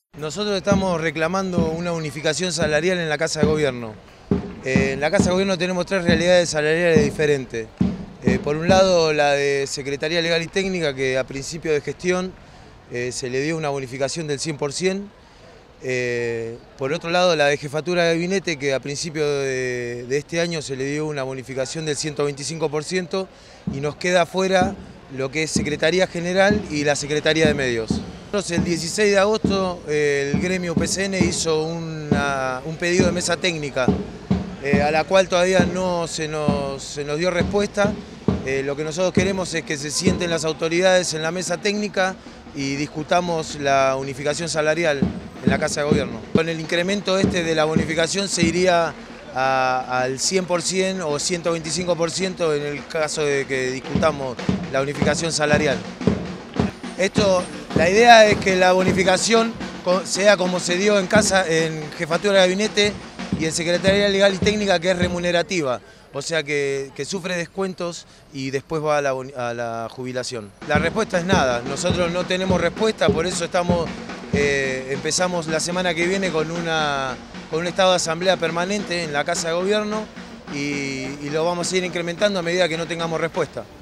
Nosotros estamos reclamando una unificación salarial en la Casa de Gobierno. En la Casa de Gobierno tenemos tres realidades salariales diferentes. Por un lado, la de Secretaría Legal y Técnica, que a principio de gestión se le dio una bonificación del 100%. Por otro lado, la de Jefatura de Gabinete, que a principio de este año se le dio una bonificación del 125%, y nos queda fuera lo que es Secretaría General y la Secretaría de Medios. El 16 de agosto el gremio PCN hizo un pedido de mesa técnica, a la cual todavía no se nos dio respuesta. Lo que nosotros queremos es que se sienten las autoridades en la mesa técnica y discutamos la unificación salarial en la Casa de Gobierno. Con el incremento de la bonificación se iría al 100% o 125% en el caso de que discutamos la unificación salarial. La idea es que la bonificación sea como se dio en Jefatura de Gabinete y en Secretaría Legal y Técnica, que es remunerativa, o sea que sufre descuentos y después va a la jubilación. La respuesta es nada, nosotros no tenemos respuesta, por eso empezamos la semana que viene con un estado de asamblea permanente en la Casa de Gobierno y lo vamos a ir incrementando a medida que no tengamos respuesta.